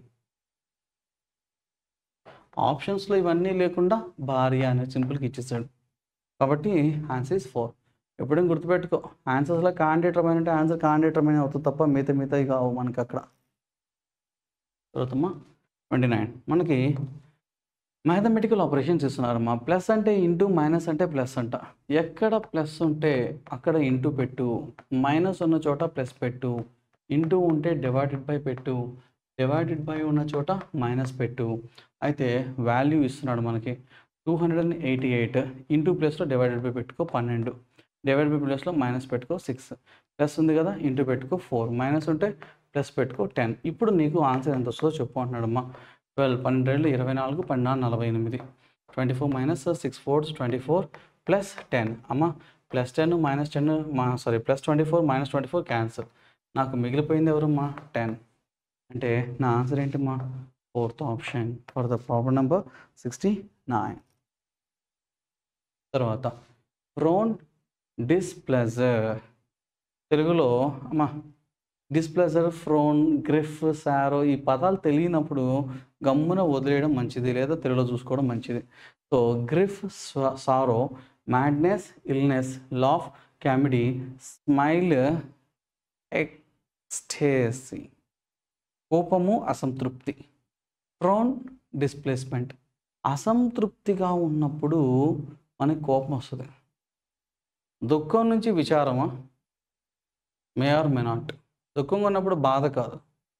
ఆప్షన్స్లో ఇవన్నీ లేకుండా భార్య అనే సింపుల్గా ఇచ్చేసాడు. కాబట్టి ఆన్సర్ ఇస్ 4. ఎప్పుడైనా గుర్తుపెట్టుకో, ఆన్సర్స్లో కాండిడేటర్మైన అంటే ఆన్సర్ కాండిడేటర్మైన అవుతుంది తప్ప మిగతాయి కావు మనకి. అక్కడ చదువుతామా. 29 మనకి మ్యాథమెటికల్ ఆపరేషన్స్ ఇస్తున్నారమ్మా. ప్లస్ అంటే ఇంటూ, మైనస్ అంటే ప్లస్ అంట. ఎక్కడ ప్లస్ ఉంటే అక్కడ ఇంటూ పెట్టు, మైనస్ ఉన్న చోట ప్లస్ పెట్టు, ఇంటూ ఉంటే డివైడెడ్ బై పెట్టు, డివైడెడ్ బై ఉన్న చోట మైనస్ పెట్టు. అయితే వాల్యూ ఇస్తున్నాడు మనకి 288. ఇంటూ ప్లస్లో డివైడెడ్ బై పెట్టుకో 12, డివైడెడ్ బై ప్లస్లో మైనస్ పెట్టుకో 6, ప్లస్ ఉంది కదా ఇంటూ పెట్టుకో 4, మైనస్ ఉంటే ప్లస్ పెట్టుకో 10. ఇప్పుడు నీకు ఆన్సర్ ఎంత వస్తుందో చెప్పు అంటున్నాడమ్మా. 12, 12 24, 14 48, 24 మైనస్ 6 4 24 ప్లస్ 10. అమ్మా plus 10 minus 10 plus 24 minus 24 cancel. నాకు మిగిలిపోయింది ఎవరమ్మా? 10. అంటే నా ఆన్సర్ ఏంటమ్మా? 4th option for the problem number 69. తర్వాత ప్రోన్ డిస్ప్లెజర్. తెలుగులో అమ్మా డిస్ప్లెజర్, ఫ్రోన్, గ్రిఫ్, సారో ఈ పదాలు తెలియనప్పుడు గమ్మున వదిలేయడం మంచిది, లేదా తెలుగులో చూసుకోవడం మంచిది. So grief, sorrow, madness, illness, laugh, comedy, smile, ecstasy. కోపము, అసంతృప్తి. ప్రోన్ డిస్ప్లేస్మెంట్, అసంతృప్తిగా ఉన్నప్పుడు మనకి కోపం వస్తుంది. దుఃఖం నుంచి విచారమా? మే ఆర్ మే నాట్. దుఃఖంగా ఉన్నప్పుడు బాధ కాదు.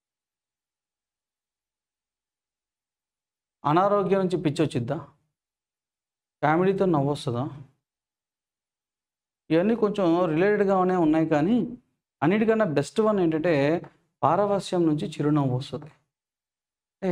అనారోగ్యం నుంచి పిచ్చి వచ్చిద్దా? కామెడీతో నవ్వు వస్తుందా? ఇవన్నీ కొంచెం రిలేటెడ్గానే ఉన్నాయి, కానీ అన్నిటికన్నా బెస్ట్ వన్ ఏంటంటే పారవస్యం నుంచి చిరునవ్వు వస్తుంది. అంటే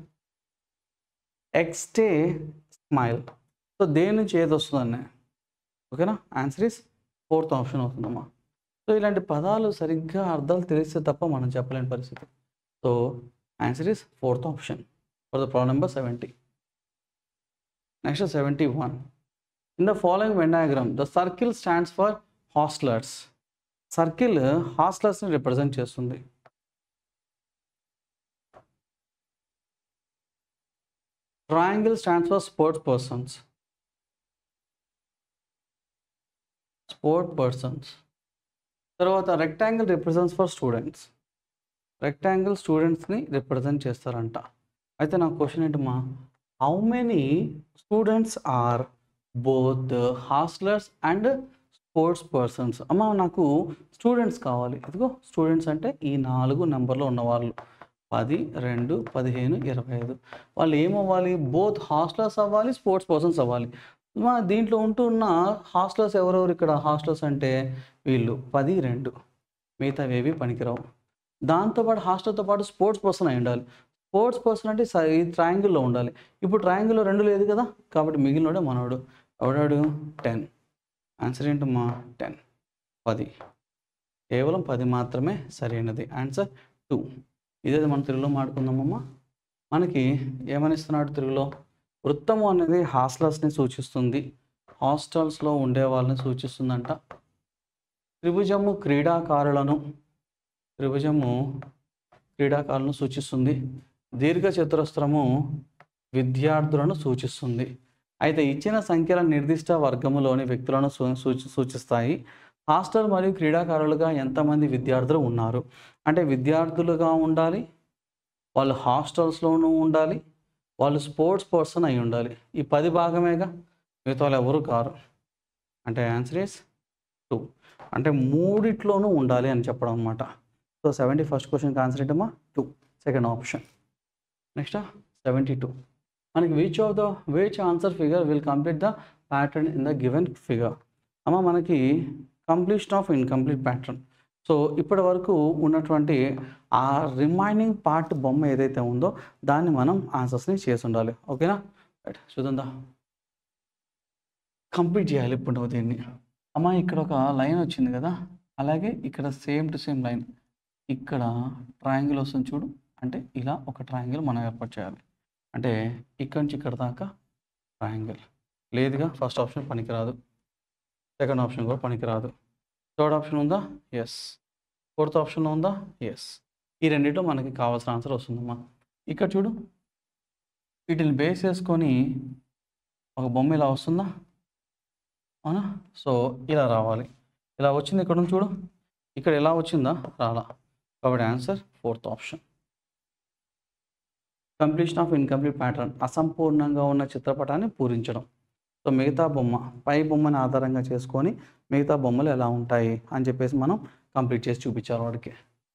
ఎక్స్టే స్మైల్. సో దేని నుంచి ఏది వస్తుందన్న, ఓకేనా? ఆన్సర్ ఈస్ ఫోర్త్ ఆప్షన్ అవుతుందమ్మా. సో ఇలాంటి పదాలు సరిగ్గా అర్థాలు తెలిస్తే తప్ప మనం చెప్పలేని పరిస్థితి. So answer is fourth option for the problem number 70. Next 71. In the following Venn diagram, the circle stands for hostlers. Circle హాస్టలర్స్ని రిప్రజెంట్ చేస్తుంది. Triangle stands for sports persons. తర్వాత rectangle represents for students. Rectangle స్టూడెంట్స్ని represent చేస్తారంట. అయితే నా question ఏంటమ్మా, how many students are both hostlers and sports persons? అమ్మ నాకు స్టూడెంట్స్ కావాలి. ఇదిగో స్టూడెంట్స్ అంటే ఈ 4 నెంబర్లో ఉన్నవాళ్ళు 10, 2, 15, 25. వాళ్ళు ఏమవ్వాలి? బోత్ హాస్టలర్స్ అవ్వాలి, స్పోర్ట్స్ పర్సన్స్ అవ్వాలి. మన దీంట్లో ఉంటున్న హాస్టలర్స్ ఎవరెవరు? ఇక్కడ హాస్టలర్స్ అంటే వీళ్ళు 10, 2, మిగతావేవి పనికిరావు. దాంతోపాటు హాస్టల్తో పాటు స్పోర్ట్స్ పర్సన్ అయి ఉండాలి. స్పోర్ట్స్ పర్సన్ అంటే ఈ ట్రయాంగిల్లో ఉండాలి. ఇప్పుడు ట్రయాంగిల్లో 2 లేదు కదా, కాబట్టి మిగిలినోడే మనోడు. ఎవడాడు? 10. ఆన్సర్ ఏంటమ్మా? 10. 10. కేవలం 10 మాత్రమే సరైనది. ఆన్సర్ 2. ఇదే మనం తెలుగులో మాట్లాడుకుందామమ్మా. మనకి ఏమని ఇస్తున్నాడు తెలుగులో? వృత్తము అనేది హాస్టలర్స్ని సూచిస్తుంది, హాస్టల్స్లో ఉండే వాళ్ళని సూచిస్తుందంట. త్రిభుజము క్రీడాకారులను సూచిస్తుంది. దీర్ఘ చతురస్రము విద్యార్థులను సూచిస్తుంది. అయితే ఇచ్చిన సంఖ్యల నిర్దిష్ట వర్గములోని వ్యక్తులను సూచిస్తాయి. హాస్టల్ మరియు క్రీడాకారులుగా ఎంతమంది విద్యార్థులు ఉన్నారు అంటే విద్యార్థులుగా ఉండాలి, వాళ్ళు హాస్టల్స్లోనూ ఉండాలి, వాళ్ళు స్పోర్ట్స్ పర్సన్ అయి ఉండాలి. ఈ 10 భాగమేగా, మిగతా వాళ్ళు ఎవరు కారు. అంటే ఆన్సర్ ఈస్ 2. అంటే 3 ఉండాలి అని చెప్పడం అనమాట. సో 71st క్వశ్చన్కి ఆన్సర్ ఏంటమ్మా? 2, సెకండ్ ఆప్షన్. నెక్స్ట్ 72. మనకి which answer figure will complete the pattern in the given figure? అమ్మ మనకి completion of incomplete pattern. So ఇప్పటి వరకు ఉన్నటువంటి ఆ రిమైనింగ్ పార్ట్ బొమ్మ ఏదైతే ఉందో దాన్ని మనం ఆన్సర్స్ని చేసి ఉండాలి. ఓకేనా? రైట్, చూద్దా కంప్లీట్ చేయాలి ఇప్పుడు నువ్వు దీన్ని. అమ్మ ఇక్కడ ఒక లైన్ వచ్చింది కదా, అలాగే ఇక్కడ సేమ్ టు సేమ్ లైన్ ఇక్కడ ట్రయాంగిల్ వస్తుంది చూడు. అంటే ఇలా ఒక ట్రయాంగిల్ మనం ఏర్పాటు చేయాలి. అంటే ఇక్కడ నుంచి ఇక్కడ దాకా ట్రయాంగిల్ లేదుగా. ఫస్ట్ ఆప్షన్ పనికిరాదు, సెకండ్ ఆప్షన్ కూడా పనికిరాదు. థర్డ్ ఆప్షన్ ఉందా? ఎస్. ఫోర్త్ ఆప్షన్లో ఉందా? ఎస్. ఈ రెండింటిలో మనకి కావాల్సిన ఆన్సర్ వస్తుందమ్మా. ఇక్కడ చూడు, వీటిని బేస్ చేసుకొని ఒక బొమ్మ ఇలా వస్తుందా? అవునా? సో ఇలా రావాలి. ఇలా వచ్చింది ఇక్కడ నుంచి చూడు, ఇక్కడ ఎలా వచ్చిందా? రాలా. కాబట్టి answer fourth option. Completion of incomplete pattern, అసంపూర్ణంగా ఉన్న చిత్రపటాన్ని పూరించడం. సో మిగతా బొమ్మ, పై బొమ్మని ఆధారంగా చేసుకొని మిగతా బొమ్మలు ఎలా ఉంటాయి అని చెప్పేసి మనం కంప్లీట్ చేసి చూపించాలి వాడికి.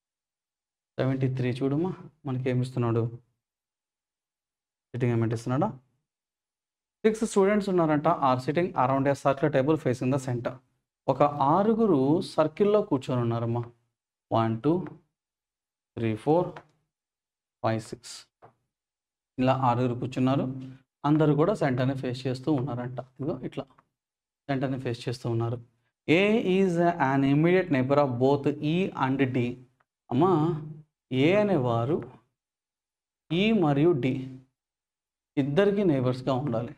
73 చూడమ్మా, మనకి ఏమి ఇస్తున్నాడు? సిట్టింగ్ ఏమెంట్ ఇస్తున్నాడా? 6 స్టూడెంట్స్ ఉన్నారంట. Are sitting around a circle table facing the centre. ఒక 6 సర్కిల్లో కూర్చొని ఉన్నారమ్మా. 1 2 3 4 5 6 ఇలా 6 కూర్చున్నారు. అందరూ కూడా సెంటర్ని ఫేస్ చేస్తూ ఉన్నారంట. ఇదిగో ఇట్లా సెంటర్ని ఫేస్ చేస్తూ ఉన్నారు. A is an immediate neighbour of both E and D. అమ్మా ఏ అనేవారు ఈ మరియు డి ఇద్దరికి నైబర్స్గా ఉండాలి.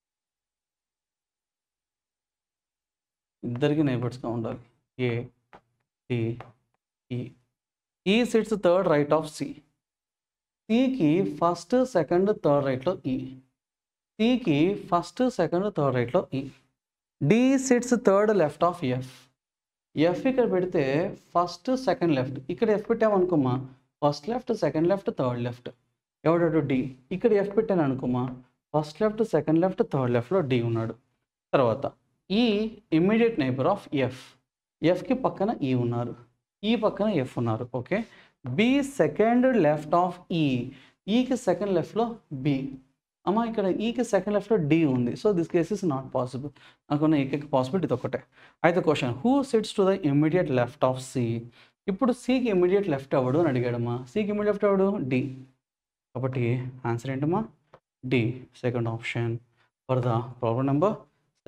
ఏ D E. E sits third right of C. సికి ఫస్ట్ సెకండ్ థర్డ్ రైట్లో ఈ. సికి ఫస్ట్ సెకండ్ థర్డ్ రైట్లో E. D sits third left of F. F ఇక్కడ పెడితే ఫస్ట్ సెకండ్ లెఫ్ట్. ఇక్కడ ఎఫ్ పెట్టామనుకోమా, first left second left third left. ఎవడాడు? D. ఇక్కడ ఎఫ్ పెట్టాను అనుకోమా, first left second left third లెఫ్ట్లో డి ఉన్నాడు. తర్వాత E immediate neighbour of F. ఎఫ్కి పక్కన ఈ ఉన్నారు, ఈ పక్కన ఎఫ్ ఉన్నారు. Okay. B second left of E. ఈకి సెకండ్ లెఫ్ట్లో బి. అమ్మ ఇక్కడ ఈకి సెకండ్ లెఫ్ట్లో డి ఉంది. So this case is not possible. నాకున్న ఏకైక పాసిబిలిటీ ఇది ఒకటే. అయితే question, who sits to the immediate left of C? ఇప్పుడు సికి ఇమీడియట్ లెఫ్ట్ అవ్వడు అని అడిగాడమ్మా. సికి ఇమీడియట్ లెఫ్ట్ అవ్వడు డి. కాబట్టి ఆన్సర్ ఏంటమ్మా? D, second option for the problem number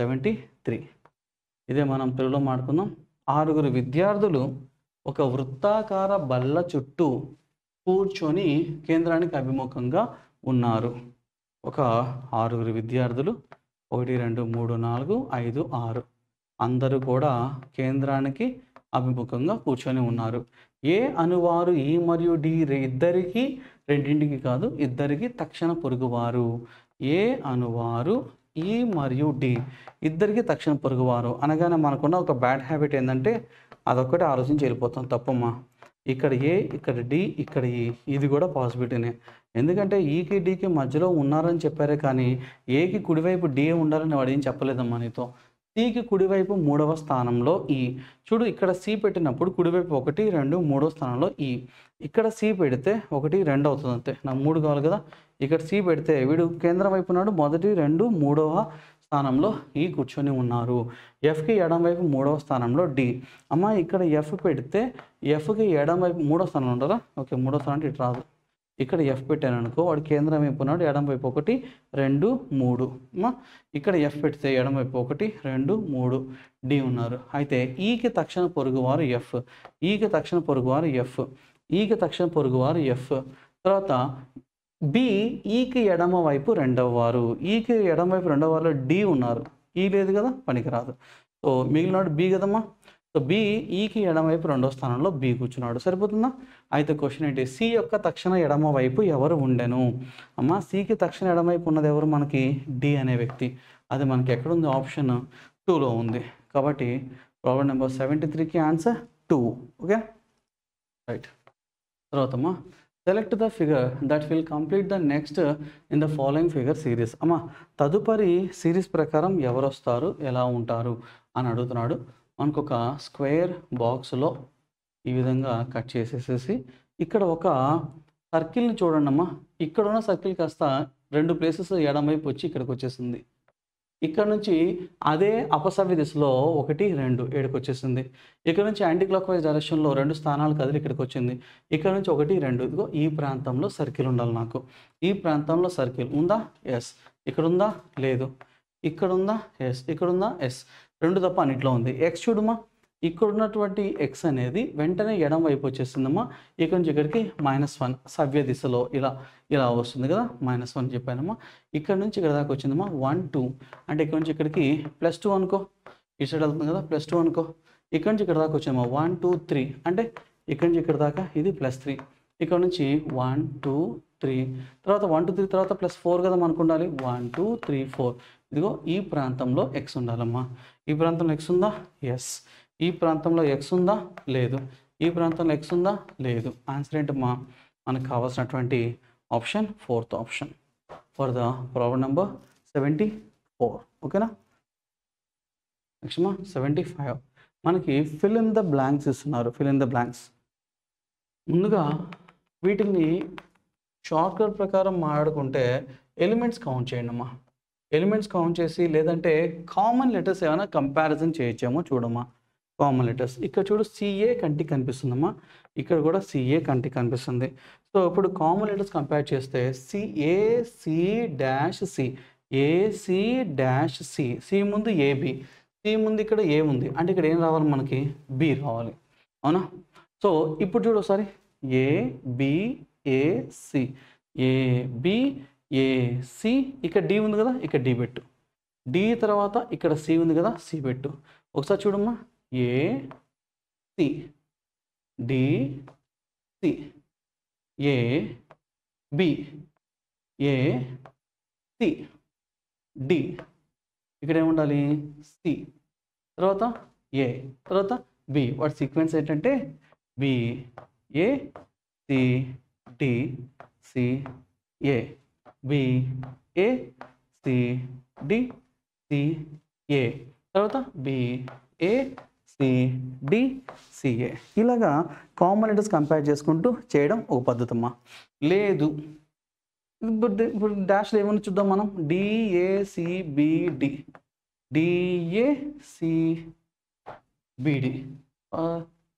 73. ఇదే మనం తెలుగులో మాట్లాడుకుందాం. 6 విద్యార్థులు ఒక వృత్తాకార బల్ల చుట్టూ కూర్చొని కేంద్రానికి అభిముఖంగా ఉన్నారు. ఒక 6 విద్యార్థులు 1 2 3 4 5 6 అందరూ కూడా కేంద్రానికి అభిముఖంగా కూర్చొని ఉన్నారు. ఏ అనువారు ఈ మరియు డి ఇద్దరికి, రెండింటికి కాదు, ఇద్దరికి తక్షణ పొరుగువారు. ఏ అనువారు ఈ మరియు డి ఇద్దరికి తక్షణ పొరుగువారు అనగానే మనకున్న ఒక బ్యాడ్ హ్యాబిట్ ఏంటంటే అదొక్కటి ఆలోచించి వెళ్ళిపోతాం. తప్పమ్మా. ఇక్కడ ఏ, ఇక్కడ డి, ఇక్కడ ఈ, ఇది కూడా పాసిబిలిటీనే. ఎందుకంటే ఈకి డికి మధ్యలో ఉన్నారని చెప్పారే కానీ ఏకి కుడివైపు డి ఉండాలని వాడు ఏం చెప్పలేదమ్మా నీతో. సికి కుడివైపు 3వ స్థానంలో ఈ. చూడు, ఇక్కడ సి పెట్టినప్పుడు కుడివైపు 1 2 3వ స్థానంలో ఈ. ఇక్కడ సి పెడితే 1 2 అవుతుంది అంతే. నాకు 3 కావాలి కదా. ఇక్కడ సి పెడితే వీడు కేంద్రం వైపు ఉన్నాడు, 1 2 3వ స్థానంలో ఈ కూర్చొని ఉన్నారు. ఎఫ్కి ఎడం వైపు 3వ స్థానంలో డి. అమ్మ ఇక్కడ ఎఫ్ పెడితే ఎఫ్కి ఎడం వైపు 3వ స్థానంలో ఉంటుందా? ఓకే, 3వ స్థానం అంటే ఇటు రాదు. ఇక్కడ ఎఫ్ పెట్టాను అనుకో, వాడు కేంద్రం వైపు ఉన్నాడు, ఎడం వైపు 1 2 3. అమ్మా ఇక్కడ ఎఫ్ పెడితే ఎడం వైపు 1 2 3 డి ఉన్నారు. అయితే ఈకి తక్షణ పొరుగువారు ఎఫ్, ఈకి తక్షణ పొరుగువారు ఎఫ్, ఈకి తక్షణ పొరుగువారు ఎఫ్. తర్వాత బి ఈకి ఎడమ వైపు రెండవ వారు, ఈకి ఎడమ వైపు రెండవ వారిలో డి ఉన్నారు. ఈ లేదు కదా, పనికిరాదు. సో మిగిలినాడు బి కదమ్మా. సో బి ఈకి ఎడమ వైపు 2వ స్థానంలో బి కూర్చున్నాడు. సరిపోతుందా? అయితే క్వశ్చన్ ఏంటి? సి యొక్క తక్షణ ఎడమ వైపు ఎవరు ఉండెను? అమ్మ సికి తక్షణ ఎడమ వైపు ఉన్నది ఎవరు? మనకి డి అనే వ్యక్తి. అది మనకి ఎక్కడుంది? ఆప్షన్ 2లో ఉంది. కాబట్టి ప్రాబ్లం నెంబర్ 73కి ఆన్సర్ 2. Okay, right. తర్వాతమ్మా select the figure that will complete the next in the following figure series. అమ్మ తదుపరి సిరీస్ ప్రకారం ఎవరు వస్తారు, ఎలా ఉంటారు అని అడుగుతున్నాడు. మనకు ఒక స్క్వేర్ బాక్స్లో ఈ విధంగా కట్ చేసేసేసి ఇక్కడ ఒక సర్కిల్ని చూడండి అమ్మా. ఇక్కడ ఉన్న సర్కిల్ కాస్త 2 ప్లేసెస్ ఎడమవైపు వచ్చి ఇక్కడికి వచ్చేసింది. ఇక్కడ నుంచి అదే అపసవ్య దిశలో 1 2 ఏడుకి వచ్చేసింది. ఇక్కడ నుంచి యాంటీ క్లాక్ వైజ్ డైరెక్షన్లో 2 స్థానాలు కదిలి ఇక్కడికి వచ్చింది. ఇక్కడ నుంచి 1 2 ఇదిగో ఈ ప్రాంతంలో సర్కిల్ ఉండాలి నాకు. ఈ ప్రాంతంలో సర్కిల్ ఉందా? ఎస్. ఇక్కడ ఉందా? లేదు. ఇక్కడ ఉందా? ఎస్. ఇక్కడ ఉందా? ఎస్. 2 తప్ప అన్నిట్లో ఉంది. ఎక్స్ చూడమ్మా, ఇక్కడ ఉన్నటువంటి ఎక్స్ అనేది వెంటనే ఎడం వైపు వచ్చేసిందమ్మా. ఇక్కడ నుంచి ఇక్కడికి -1 సవ్య దిశలో ఇలా ఇలా వస్తుంది కదా, -1 చెప్పానమ్మా. ఇక్కడ నుంచి ఇక్కడ దాకా వచ్చిందమ్మా 1 2 అంటే ఇక్కడ నుంచి ఇక్కడికి +2 అనుకో, ఈ సైడ్ వెళ్తుంది కదా, +2 అనుకో. ఇక్కడ నుంచి ఇక్కడ దాకా వచ్చిందమ్మా 1 2 3 అంటే ఇక్కడ నుంచి ఇక్కడ దాకా ఇది +3. ఇక్కడ నుంచి 1 2 3 తర్వాత 1 2 3 తర్వాత +4 కదా మనకు ఉండాలి. 1 2 3 4 ఇదిగో ఈ ప్రాంతంలో ఎక్స్ ఉండాలమ్మా. ఈ ప్రాంతంలో ఎక్స్ ఉందా? ఎస్. ఈ ప్రాంతంలో ఎక్స్ ఉందా? లేదు. ఈ ప్రాంతంలో ఎక్స్ ఉందా? లేదు. ఆన్సర్ ఏంటమ్మా? మనకు కావాల్సినటువంటి option 4th option for the problem number 74. ఓకేనా? నెక్స్ట్ మా 75 మనకి ఫిల్ ఇన్ ద బ్లాంక్స్ ఇస్తున్నారు. Fill in the blanks. ముందుగా వీటిని షార్ట్కట్ ప్రకారం మాట్లాడుకుంటే ఎలిమెంట్స్ కౌంట్ చేయండి అమ్మా. ఎలిమెంట్స్ కౌంట్ చేసి లేదంటే కామన్ లెటర్స్ ఏమైనా కంపారిజన్ చేయొచ్చేమో చూడమ్మా. కామన్ లెటర్స్ ఇక్కడ చూడు, సిఏ కంటికి కనిపిస్తుందమ్మా. ఇక్కడ కూడా సిఏ కంటికి కనిపిస్తుంది. సో ఇప్పుడు కామన్ లెటర్స్ కంపేర్ చేస్తే A C dash C, A C dash C, C ముందు ఏబి, సి ముందు ఇక్కడ ఏ ఉంది అంటే ఇక్కడ ఏం రావాలి మనకి? బి రావాలి. అవునా? సో ఇప్పుడు చూడు ఒకసారి, ఏబిఏసి, ఏబిఏసి, ఇక్కడ డి ఉంది కదా, ఇక్కడ డి పెట్టు. డి తర్వాత ఇక్కడ సి ఉంది కదా, సి పెట్టు. ఒకసారి చూడమ్మా, A C D C, A B A C D, ఇక్కడ ఏముండాలి? సి తర్వాత ఏ తర్వాత బి. వాటి సీక్వెన్స్ ఏంటంటే B A C D C A, B A C D C A, తర్వాత B A C D C A. ఇలాగా కామన్ లెటర్స్ కంపేర్ చేసుకుంటూ చేయడం ఒక పద్ధతి అమ్మా. లేదు ఇప్పుడు డాష్లో ఏమన్నా చూద్దాం మనం. డిఏసిబిడి, డిఏసిబిడి,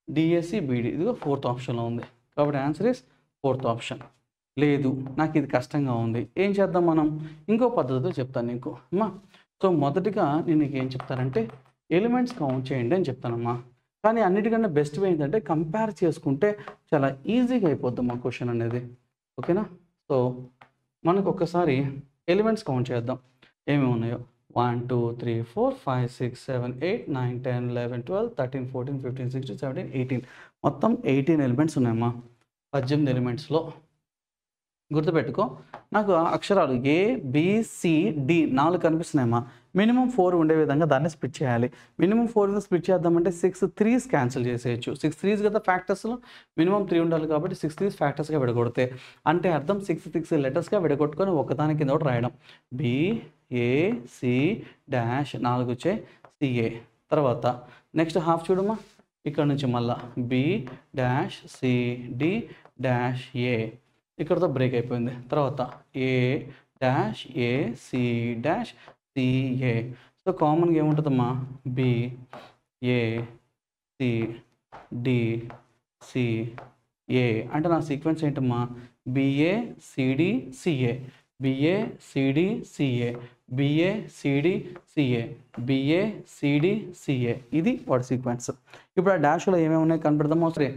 డిఏసి బీడీ ఇదిగో ఫోర్త్ ఆప్షన్లో ఉంది. కాబట్టి ఆన్సర్ ఇస్ ఫోర్త్ ఆప్షన్. లేదు నాకు ఇది కష్టంగా ఉంది, ఏం చేద్దాం మనం? ఇంకో పద్ధతితో చెప్తాను నీకు అమ్మా. సో మొదటిగా నేను నీకు ఏం చెప్తానంటే ఎలిమెంట్స్ కౌంట్ చేయండి అని చెప్తానమ్మా. కానీ అన్నిటికన్నా బెస్ట్ వే ఏంటంటే కంపేర్ చేసుకుంటే చాలా ఈజీగా అయిపోద్ది మా క్వశ్చన్ అనేది. ఓకేనా? సో మనకు ఒక్కసారి ఎలిమెంట్స్ కౌంట్ చేద్దాం ఏమేమి ఉన్నాయో. 1 2 3 4 5 6 7 8 9 10 11 12 13 14 15 16 17 18 మొత్తం 18 ఎలిమెంట్స్ ఉన్నాయమ్మా. 18 ఎలిమెంట్స్లో గుర్తుపెట్టుకో, నాకు అక్షరాలు ABCD 4 కనిపిస్తున్నాయమ్మా. మినిమం 4 ఉండే విధంగా దాన్ని స్ప్లిట్ చేయాలి. మినిమం 4 స్ప్లిట్ చేద్దామంటే 6 3s క్యాన్సిల్ చేసేయచ్చు. 6 3s కదా ఫ్యాక్టర్స్లో, మినిమం 3 ఉండాలి కాబట్టి 6 3s ఫ్యాక్టర్స్గా విడగొడితే అంటే అర్థం 6 6 లెటర్స్గా విడగొట్టుకొని ఒకదాని కింద ఒకటి రాయడం. BAC డాష్ 4 వచ్చే CA. తర్వాత నెక్స్ట్ హాఫ్ చూడమ్మా, ఇక్కడ నుంచి మళ్ళా B dash CD dash A, ఇక్కడతో బ్రేక్ అయిపోయింది. తర్వాత A dash AC dash CA. So కామన్గా ఏముంటుందమ్మా B A C D C A అంటే నా సీక్వెన్స్ ఏంటమ్మా BA CD CA BA CD CA BA CD CA BA CD CA, ఇది వాటి సీక్వెన్స్. ఇప్పుడు ఆ డాష్లో ఏమేమి ఉన్నాయి కనపడదామా? సరే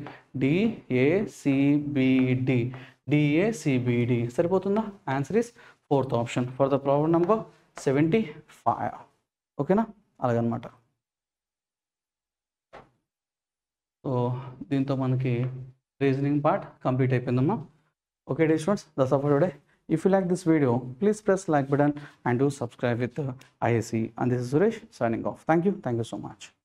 DACBD DACBD సరిపోతుందా? Answer is fourth option for the problem number 75. ఓకేనా? అలాగనమాట. సో దీంతో మనకి రీజనింగ్ పార్ట్ కంప్లీట్ అయిపోయిందమ్మా. Okay dear students, that's all for today. If you like this video, please press like button and do subscribe with ISE. And this is Suresh signing off. Thank you so much.